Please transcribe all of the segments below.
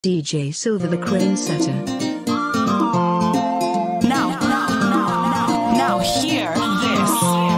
DJ Silver the Crane Setter. Now hear this.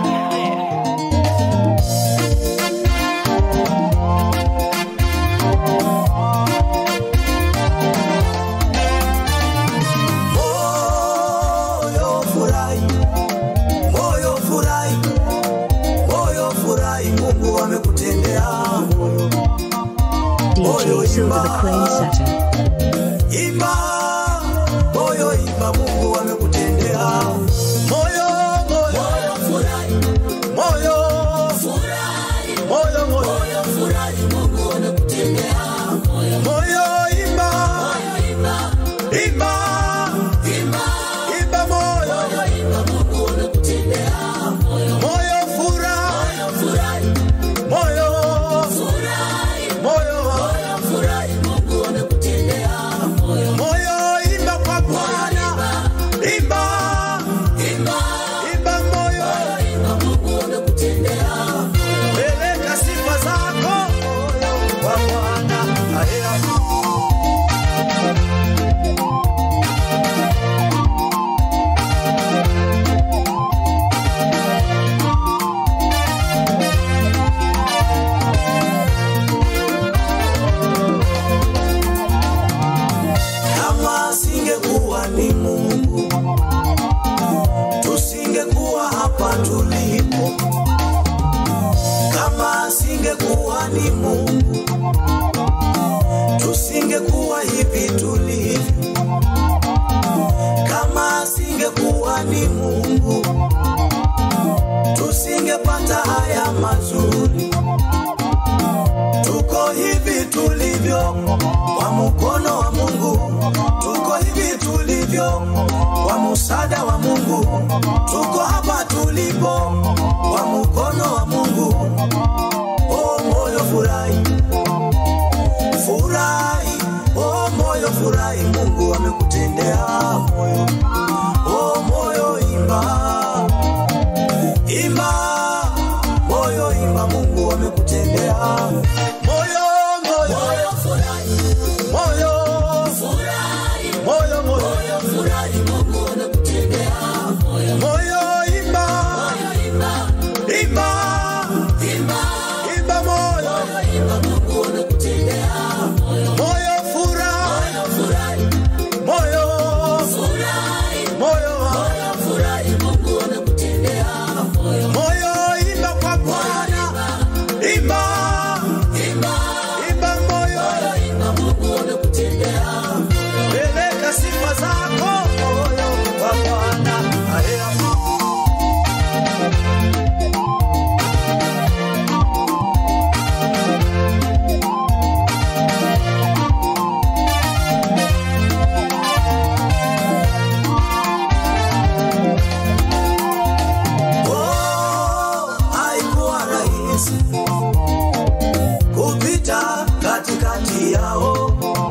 DJ Silver the Crane Setter. Imba, moyo imba, Mungu amekutendea. Moyo furahi, moyo furahi, moyo furahi, Mungu amekutendea. Moyo imba, imba, moyo imba, Mungu amekutendea. Moyo furahi, moyo furahi, moyo furahi, Mungu amekutendea. Moyo imba kwa Bwana, imba moyo imba, Mungu amekutendea. Peleka sifa zako kwa Bwana. Kama singekuwa ni Mungu, tusingekuwa hapa tulipo. Kama singekuwa ni Mungu, tusingekuwa hivi tulivyo. Kama singekuwa ni Mungu, tusingepata haya mazuri. Tuko hivi tulivyo kwa mkono wa Mungu. Tuko hivi tulivyo kwa msaada wa Mungu. Tuko hapa tulipo kwa mkono wa Mungu. Oh moyo furahi, furahi, oh moyo furahi, Mungu amekutendea. Moyo, oh moyo imba, moyo imba, Mungu amekutendea. Moyo furahi, moyo furahi, moyo furahi, Mungu amekutendea. Moyo imba, moyo imba, Mungu amekutendea. Moyo furahi, moyo furahi, moyo furahi, Mungu amekutendea. Moyo imba kwa Bwana, imba moyo imba, Mungu amekutendea. Peleka sifa zako moyo kwa Bwana. Haikuwa rahisi kupita katikati yao.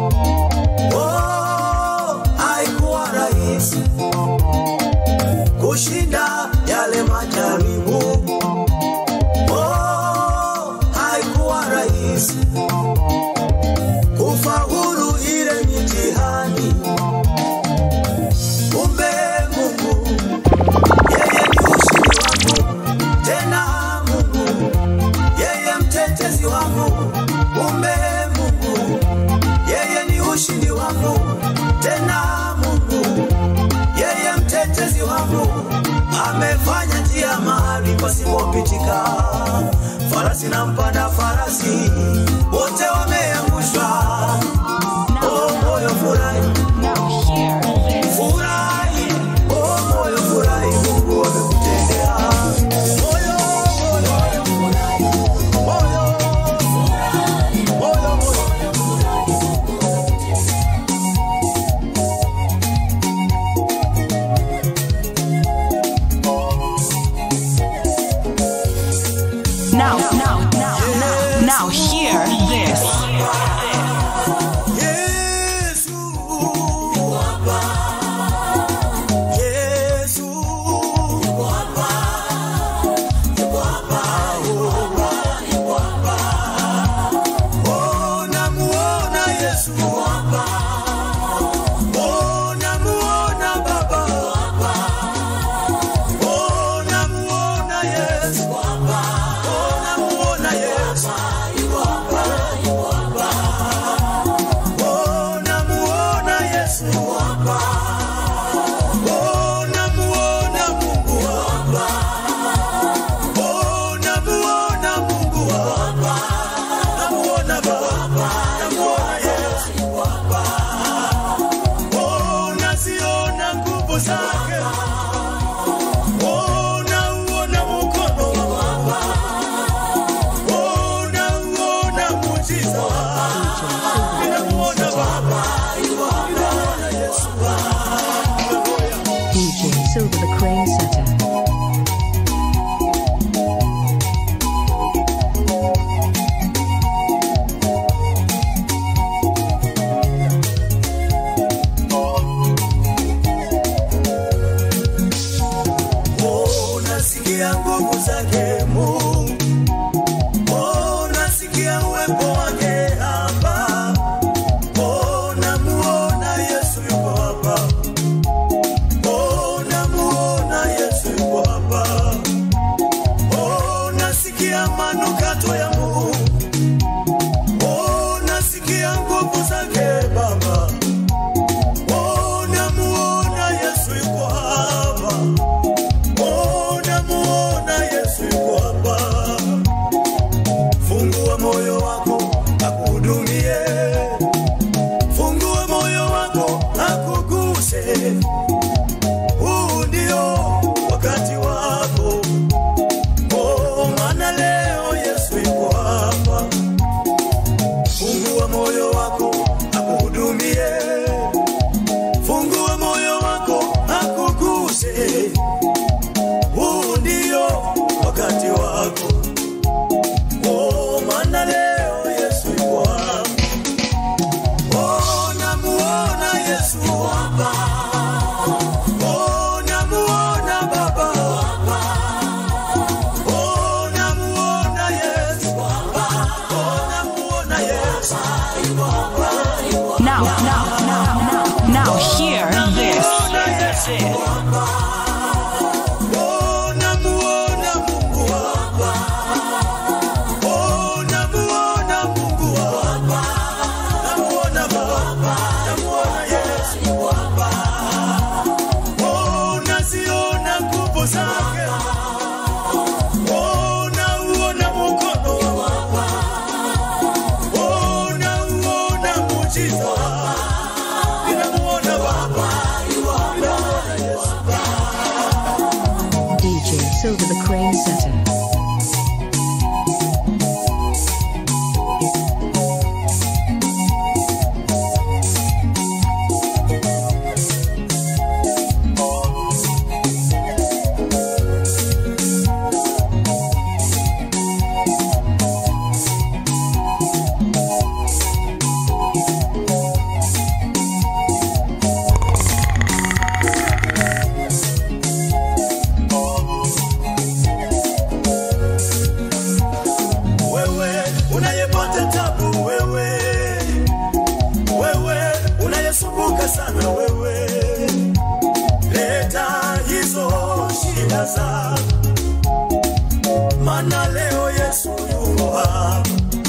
Haikuwa rahisi kushinda yale majaribu. Haikuwa rahisi kufaulu ile mitihani. Kumbe Mungu yeye ni ushindi wangu, tena Mungu yeye mtetezi wangu. Kumbe Mungu yeye ni ushindi wangu, tena Mungu yeye mtetezi wangu. Amefanya njia mahali pasipopitika. Farasi na mpanda farasi wote wameangushwa. Oh moyo furahi, furahi, oh moyo furahi, Mungu amekutendea. Moyo furahi, moyo furahi, moyo furahi. Now hear this. Yesu yuko hapa, Yesu yuko hapa, yuko hapa, yuko hapa. Oh namuona Yesu yuko hapa. crane setter. Nasikia nguvu zake Mungu, nasikia uwepo wake hapa, namuona Yesu yuko hapa, namuona Yesu yuko hapa, nasikia manukato ya Mungu, nasikia nguvu zake Baba, namuona Yesu yuko hapa. Namuona Yesu yuko hapa. Fungua moyo wako akuhudumie, fungua moyo wako akuguse. Huu ndio wakati wako, maana leo Yesu yuko hapa. Fungua moyo wako akuhudumie, fungua moyo wako akuguse. Huu ndio wakati wako, maana leo Yesu yuko hapa. Namuona Yesu hapa, namuona Baba hapa, namuona Yesu hapa, namuona Yesu hapa. Now hear this. DJ Silver the crane setter. Sana wewe, leta hizo shida zako, maana leo Yesu yuko hapa.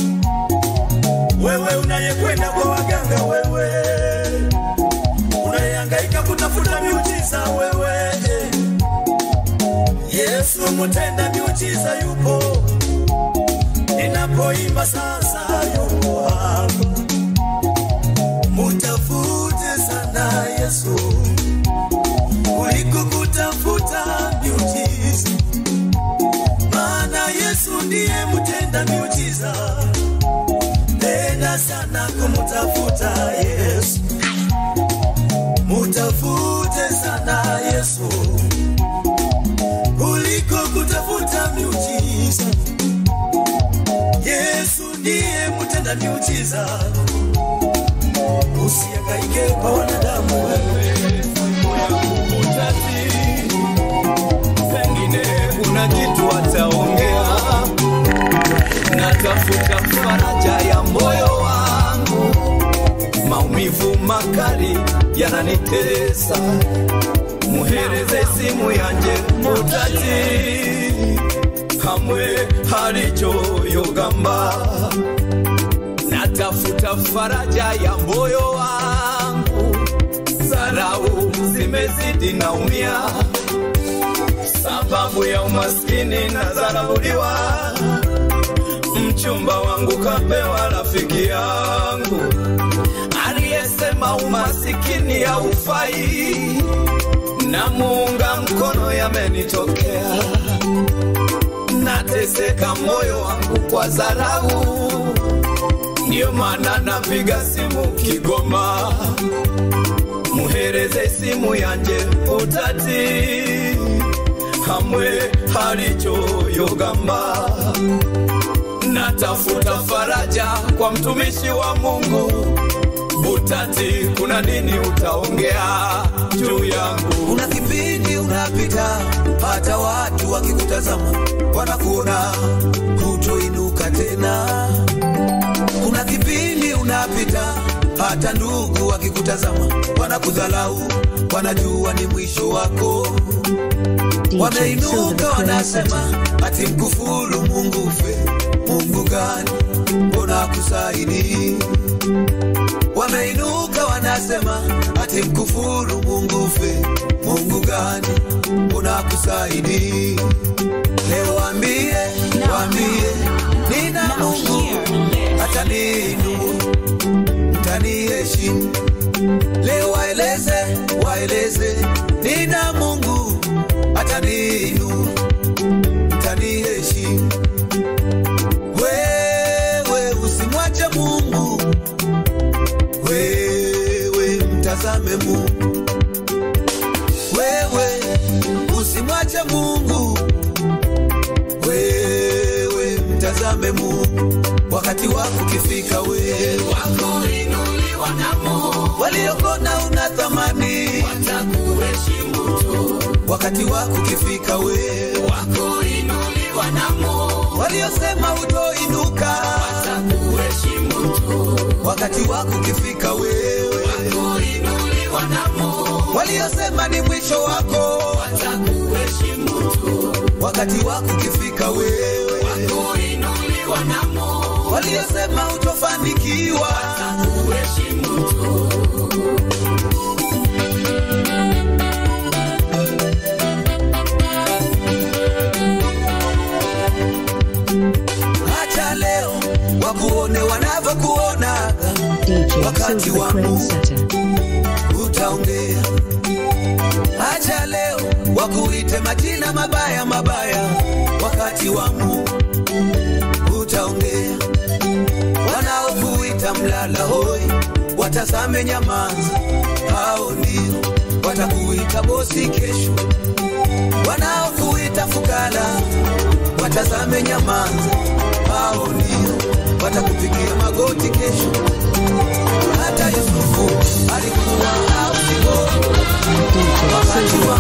Wewe unayekwenda kwa waganga, wewe unayehangaika kutafuta miujiza, wewe Yesu mtenda miujiza yupo. Ninapoimba sasa yuko hapa. Mutafute sana Yesu kuliko kutafuta miujiza, maana Yesu ndiye mtenda miujiza. Tena sana kumutafuta Yesu, mutafute sana Yesu kuliko kutafuta miujiza. Yesu ndiye mtenda miujiza. Usihangaike kwa wanadamu wewe, utati pengine kuna kitu ataongea. Natafuta faraja ya moyo wangu, maumivu makali yananitesa. Muhereze simu yanje utati, hamwe halicho yogamba. Natafuta faraja ya moyo wangu, sarau zimezidi naumia, sababu ya umaskini na zarauliwa. Mchumba wangu kapewa rafiki yangu, aliyesema umasikini haufai, na muunga mkono yamenitokea. Nateseka moyo wangu kwa zarau, ndio maana napiga simu Kigoma. muhereze simu yanje utati hamwe haricho yogamba. Natafuta faraja kwa mtumishi wa Mungu utati, kuna nini utaongea juu yangu? Kuna kipindi unapita hata watu wakikutazama wanakuona hutoinuka tena. Kuna kipindi unapita hata ndugu wakikutazama wanakudhalau, wanajua ni mwisho wako. Wameinuka wanasema ati mkufuru Mungu fe. Mungu gani mbona kusaidi? Wameinuka wanasema ati mkufuru Mungu fe. Mungu gani mbona kusaidi? Leo waambie nina Mungu ataniinua, mtaniheshimu. Leo waeleze nina Mungu ataniinua, mtaniheshimu. Wewe usimwache Mungu, wewe mtazame Mungu. Wewe usimwache Mungu, wewe mtazame Mungu. Wakati wako kifika, wewe wako inuliwa na Mungu. Waliokona una thamani watakuheshimu tu. Wakati wako kifika, wewe wako inuliwa na Mungu. Waliosema utoinuka watakuheshimu tu. Wakati wako kifika, wewe wako inuliwa na Mungu. Waliosema ni mwisho wako watakuheshimu tu. Wakati wako kifika, wewe wako inuliwa na Mungu. Waliosema utofanikiwa watakuheshimu tu. Acha leo wakuone wanavyokuona, wakati wa Mungu utaongea. Acha leo wakuite majina mabaya, wakati wa Mungu utaongea. Wanaokuita mlala hoi watazame nyamaza, hao ndio watakuita bosi kesho. Wanaokuita fukara watazame nyamaza, hao ndio watakupigia magoti kesho. Hata Yusufu alikuwa hausigo wakati wa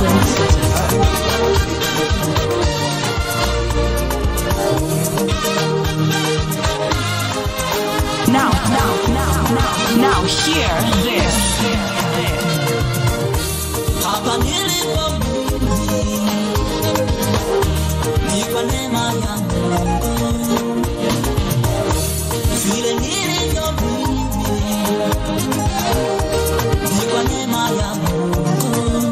Now hear this. Hapa nilipo ni kwa neema ya Mungu. Vile nilivyo ni kwa neema ya Mungu.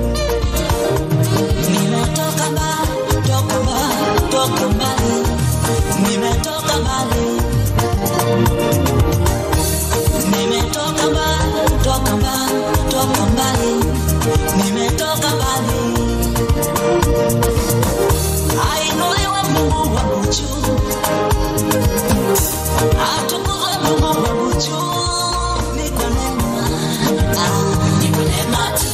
Nimetoka mbali, toka mbali. Nimetoka mbali. Nimetoka mbali. Nimetoka mbali. Ainuliwe Mungu wangu juu. Atukuzwe Mungu wangu juu. Ni kwa neema. Ni kwa neema tu.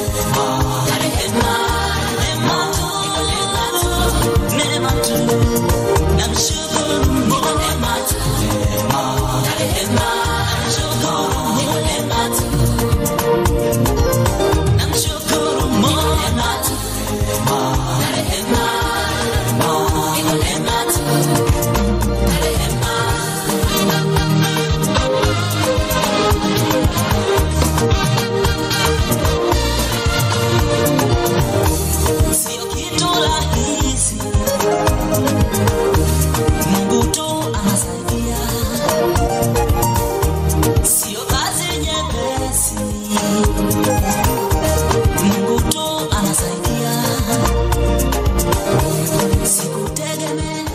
Neema tu. Namshukuru Mungu kwa neema tu. Namshukuru Mungu sio kitu rahisi. Mungu tu anasaidia, sio kazi nyepesi. Mungu tu anasaidia. Sikutegemea,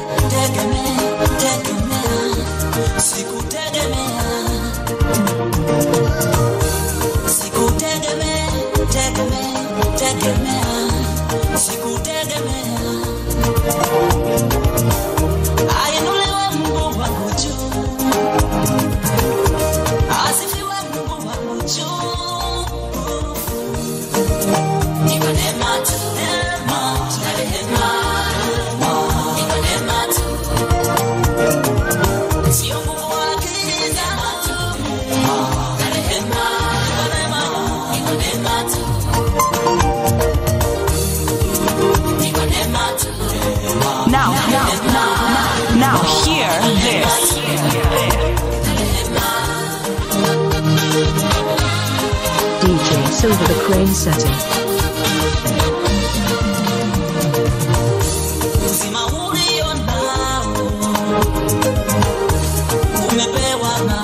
sikutegemea. Ainuliwe Mungu wangu juu. Asifiwe Mungu wangu juu. DJ Silver the Crane setting. Uzima ulionao umepewa na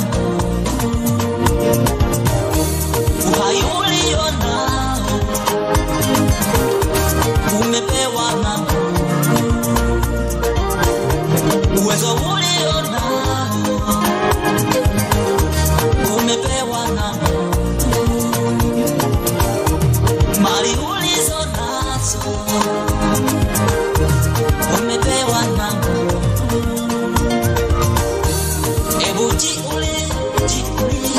uhai ulionao umepewa na uwezo ulionao umepewa na mali ulizo nazo umepewa na ebu jiulize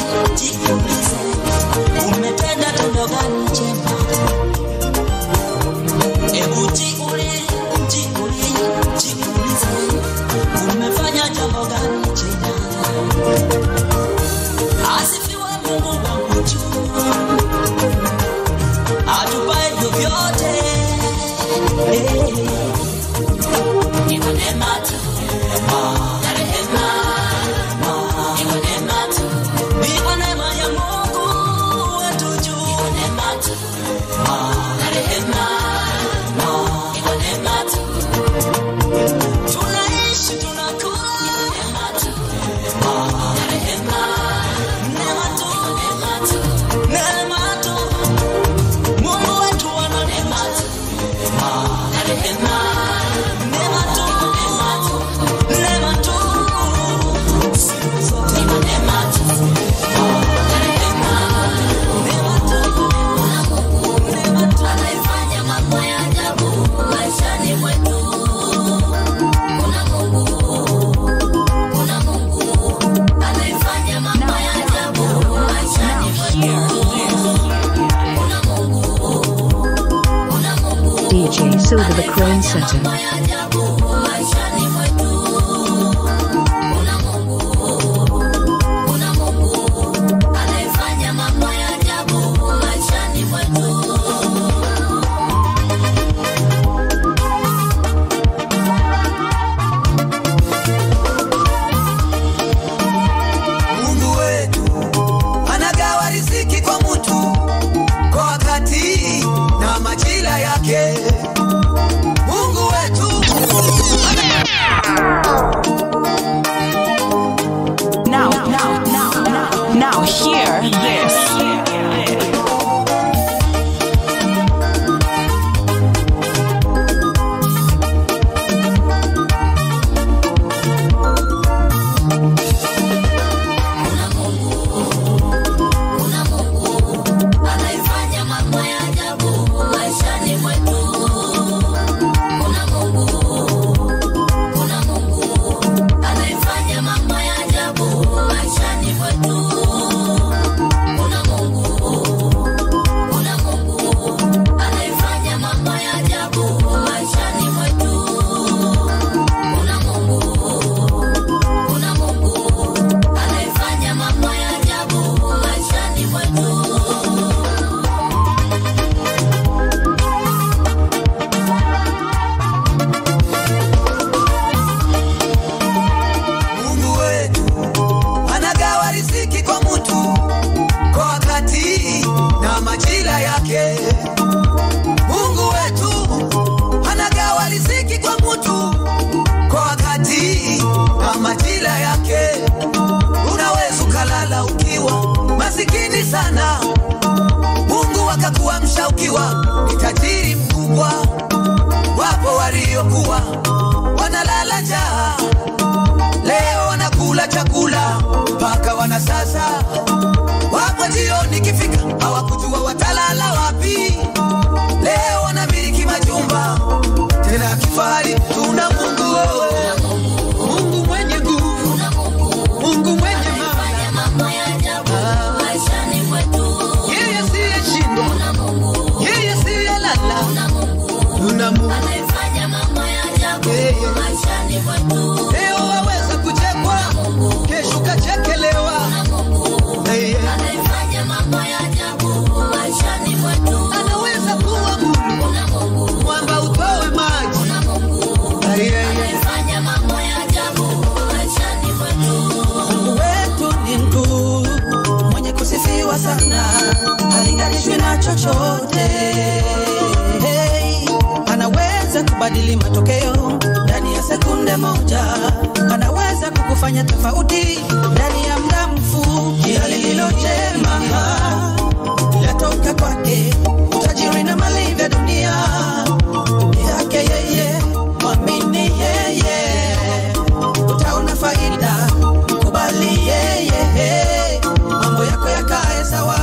umetenda tendo gani jema. Ebu jiulize umefanya jambo gani jema. Asifiwe Mungu wangu juu atupaye vyote. Ni kwa neema tu, na rehema. Ni kwa neema tu, ni kwa neema ya Mungu wetu juu. Ni kwa neema tu, na rehema. Ni kwa neema tu, tunaishi tunakula. Ni kwa neema tu, na rehema. Neema tu, neema tu, Mungu wetu ana neema tu, na rehema. Neema tu, neema tu, siku zote. Ni kwa neema tu, na rehema. Neema tu, neema tu, anaifanya mambo ya ajabu maishani mwetu. Kuna Mungu anaifanya mambo ya ajabu maishani mwetu. DJ Silver the Crane setting. Mungu wetu anagawa riziki kwa mtu kwa wakati na majira yake. Mungu wetu Now hear this. Anaifanya mambo ya ajabu maishani mwetu. Kuna Mungu anaifanya mambo ya ajabu maishani mwetu. Kuna Mungu anaifanya mambo ya ajabu maishani mwetu. Kuna Mungu anaifanya mambo ya ajabu maishani mwetu. Mungu wetu anagawa riziki kwa mtu kwa wakati na majira yake. Mungu wetu anagawa riziki kwa mtu kwa wakati na majira yake. Unaweza ukalala ukiwa masikini sana, Mungu akakuamsha ukiwa ni tajiri mkubwa. Wapo waliokuwa wanalala njaa, leo wanakula chakula mpaka wanasasa. Wapo jioni kifika hawakujua watalala wapi, leo wanamiliki majumba tena kifahari. Tuna Mungu, Mungu mwenye nguvu, Mungu mwenye Mambo ya ajabu maishani mwetu. yeye asiyeshindwa, yeye asiyelala. Tuna Mungu Anaifanya mambo ya ajabu maishani mwetu. leo waweza kuchekwa, kesho kachekelewa. Anaifanya mambo ya ajabu maishani mwetu. Anaweza kuwa Mungu mwamba utoe maji. Anaifanya mambo ya ajabu maishani mwetu. Mungu wetu ni mkuu, mwenye kusifiwa sana. na chochote. Anaweza kubadili matokeo ndani ya sekunde moja. Anaweza kukufanya tofauti ndani ya muda mfupi. Lililo jema latoka kwake, utajiri na mali vya dunia yake yeye. Mwamini yeye, utaona faida. Kubali yeye, mambo yako yakae sawa.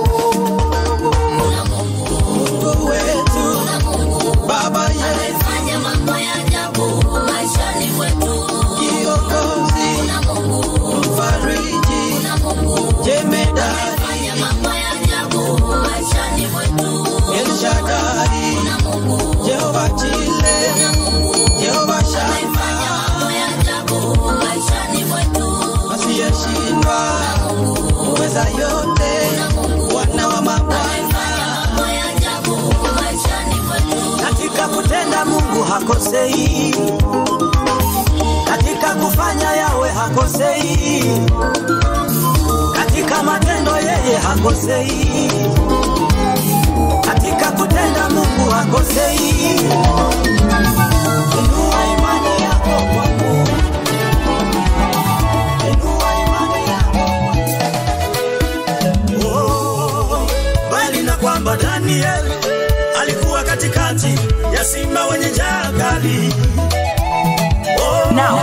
Mungu wetu, Baba yeye, Fanya mambo ya ajabu maishani mwetu. Kiongozi, Mfariji, Jemedari, Fanya mambo ya ajabu maishani mwetu. El Shaddai, Jehova Jile, Jehova Shama, Mambo ya ajabu maishani mwetu. asiyeshindwa, muweza yote, wana wa mabwana. Mambo ya ajabu maishani mwetu. Katika kutenda Mungu hakosei, katika kufanya yawe hakosei, katika matendo yeye hakosei, katika kutenda Mungu hakosei. Inua imani yako kwa Mungu, inua imani yako. Oh, bali na kwamba Daniel alikuwa katikati ya simba wenye njaa kali. Now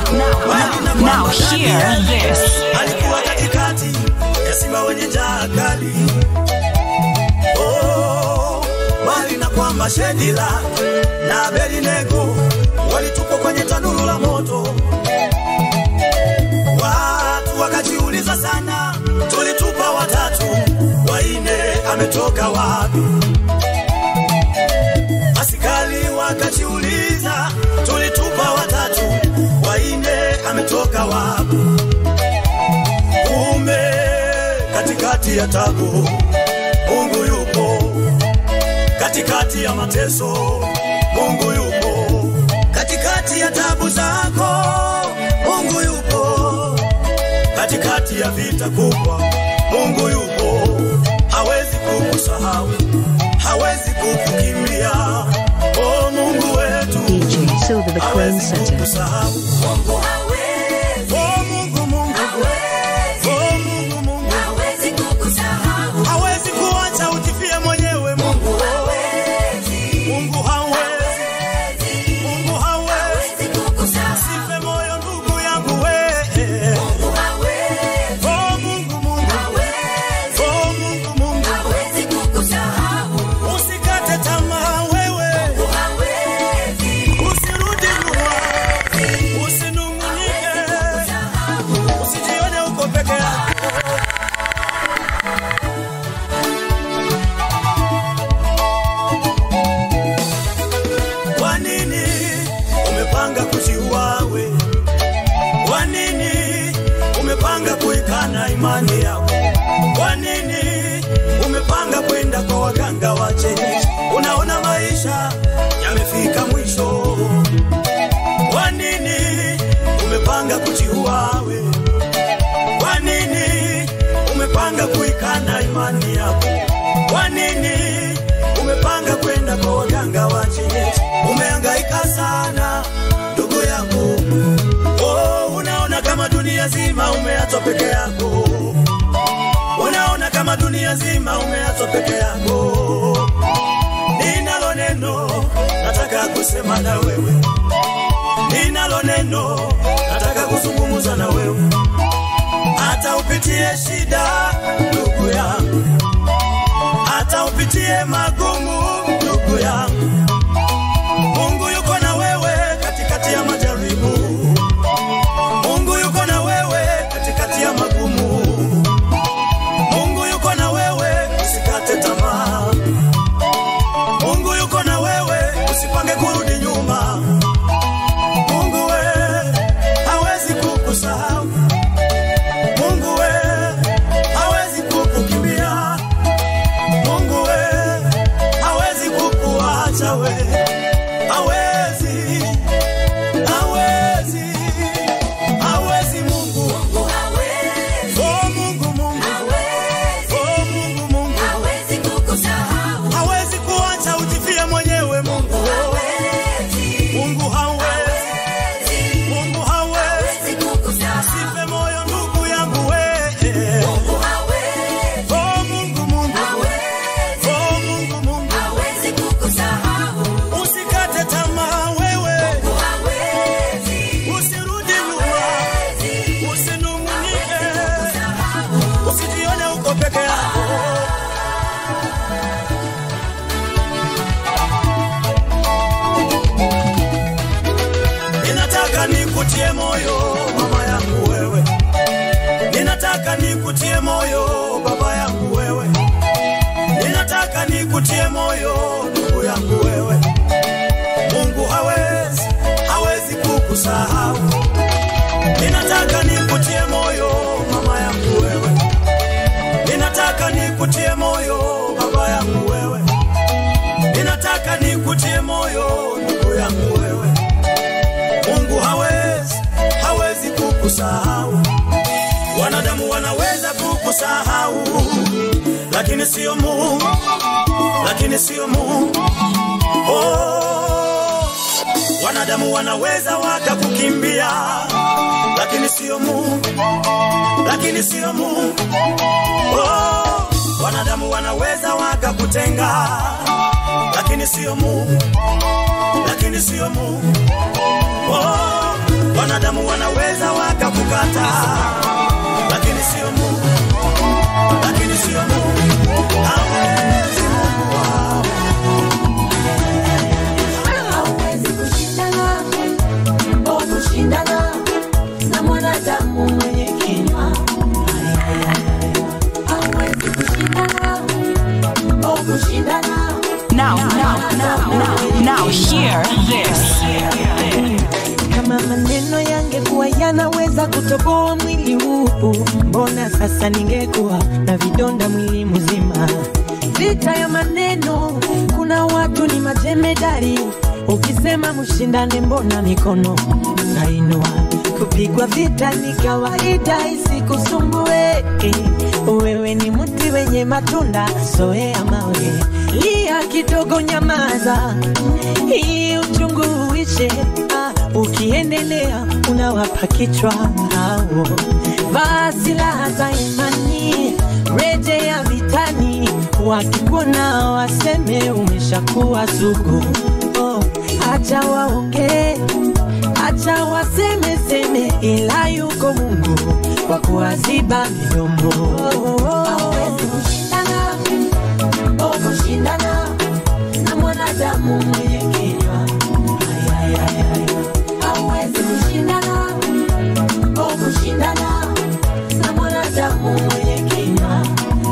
hear this. Alikuwa katikati ya simba wenye njaa kali. Oh, bali na kwamba Shedila na Abednego walitupwa kwenye tanuru la moto. Watu wakajiuliza sana, tulitupa watatu, waine ametoka wapi? Askari wakajiuliza, tulitupa watatu, waine ametoka wapi? Kumbe katikati ya tabu Mungu yupo, katikati ya mateso Mungu yupo, katikati ya tabu zako Mungu yupo, katikati ya vita kubwa Mungu yupo. Hawezi kukusahau, hawezi kukukimbia. Oh, Mungu wetu DJ Silver the Crane hawezi Setter. kukusahau. Mungu hawezi. Oh, Mungu Hawezi. Oh, Mungu Hawezi kukusahau. hawezi kuacha ujifie mwenyewe. Mungu Hawezi. Mungu hawezi, Mungu hawezi. Hawezi kukusahau. Sife moyo ndugu yangu wewe. Mungu hawezi. Oh, Mungu Hawezi. Oh, Mungu Hawezi kukusahau. usikate tamaa wewe. Mungu hawezi. Usirudi nyuma, usinung'unike, usijione uko peke yako. Kwa nini umepanga kujiua we? Kwa nini umepanga kuikana imani yako? Kwa nini umepanga kwenda kwa waganga wa kienyeji? Unaona maisha yamefika mwisho. Kwa nini umepanga kujiua we? Kwa nini umepanga kuikana imani yako? Kwa nini umepanga kwenda kwa waganga wa kienyeji? Umehangaika sana ndugu yangu. Oh, unaona kama dunia zima umeachwa peke yako. Unaona kama dunia zima umeachwa peke yako. Ninalo neno nataka kusema na wewe. Ninalo neno nataka kuzungumza na wewe. Hata upitie shida ndugu yangu, hata upitie magumu ndugu yangu, Mungu yuko na wewe katikati ya majaribu. Mungu yuko na wewe katikati ya magumu. Mungu yuko na wewe, usikate tamaa. Mungu yuko na wewe, usipange kurudi nyuma. Mungu we hawezi kukusahau. Mungu we hawezi kukukimbia. Mungu we nikutie moyo mama yangu wewe. Ninataka nikutie moyo baba yangu wewe. Ninataka nikutie moyo ndugu yangu wewe. Mungu hawezi kukusahau. Ninataka nikutie moyo mama yangu wewe. Ninataka nikutie moyo baba yangu wewe. Ninataka nikutie moyo ndugu yangu wewe. Mungu hawezi kukusahau. Wanadamu wanaweza kukusahau, lakini sio Mungu. Lakini sio Mungu. Oh, wanadamu wanaweza wakakukimbia, lakini sio Mungu. Lakini sio Mungu. Oh, wanadamu wanaweza wakakutenga, lakini sio Mungu. Lakini sio Mungu. Oh, wanadamu wanaweza wakakukata, lakini sio Mungu. Lakini sio Mungu. Hawezi Mungu wao. Hawezi kushindana, kushindana na mwanadamu mwenye kinywa. Hawezi kushindana, kushindana. Now hear this. Kama maneno yangekuwa yanaweza kutoboa mwili huu, mbona sasa ningekuwa na vidonda mwili mzima? Vita ya maneno, kuna watu ni majemedari. Ukisema mshindane mbona mikono nainua? Kupigwa vita ni kawaida, isikusumbue. Wewe ni mti wenye matunda, soea mawe. Lia kidogo, nyamaza ili uchungu uishe. Ukiendelea unawapa kichwa hao. Vaa silaha za imani, rejea vitani. Wakikuona waseme umeshakuwa sugu. Acha waongee, acha waseme seme, ila yuko Mungu kwa kuwaziba midomo. Hawezi kushindana, kushindana na mwanadamu mwenye kinywa. Hawezi kushindana, kushindana na mwanadamu mwenye kinywa.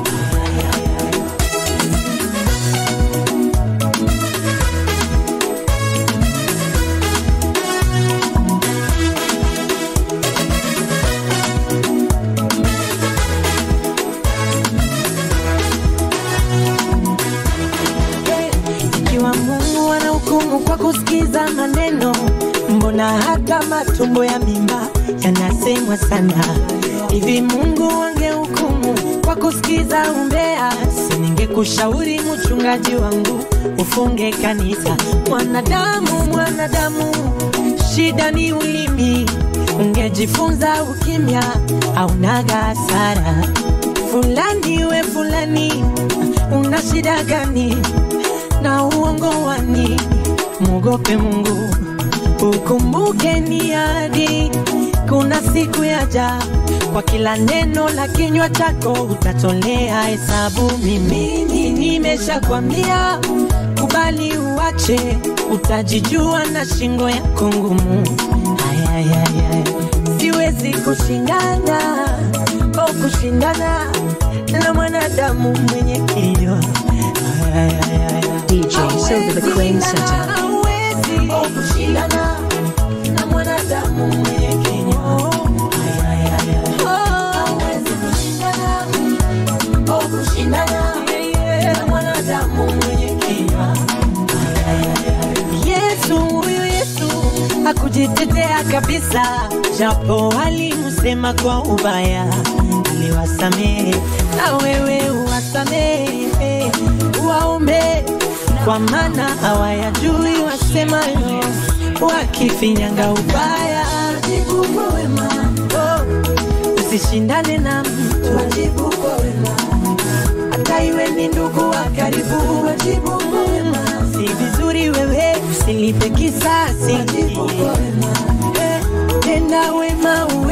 Ikiwa Mungu anahukumu kwa kusikiza maneno, mbona hata matumbo ya mimba yanasemwa sana? Hivi Mungu angehukumu kwa kusikiza umbea, siningekushauri mchungaji wangu ufunge kanisa. Mwanadamu, shida ni ulimi. Ungejifunza ukimya, haunaga hasara. Fulani we fulani, una shida gani na uongo wani? Muogope Mungu, ukumbuke ni ahadi. Kuna siku yaja, kwa kila neno la kinywa chako utatolea hesabu. Mimi nimeshakwambia, kubali uache, utajijua na shingo yako ngumu. Siwezi kushindana, kushindana na mwanadamu mwenye kinywa. DJ Silver the Crane Setter. Hawezi kushindana na mwanadamu mwenye kinywa. Hawezi kushindana, kushindana na mwanadamu mwenye kinywa. Huyu Yesu hakujitetea kabisa, japo walimsema kwa ubaya. Aliwasamehe, na wewe uwasamehe, waombe, kwa maana hawayajui wasemayo. Wakifinyanga ubaya, Wajibu kwa wema. usishindane na mtu. Wajibu kwa wema. Hata iwe ni ndugu wa karibu. Wajibu kwa wema. Si vizuri wewe usilipe kisasi. Wajibu kwa wema. Tenda wema uwe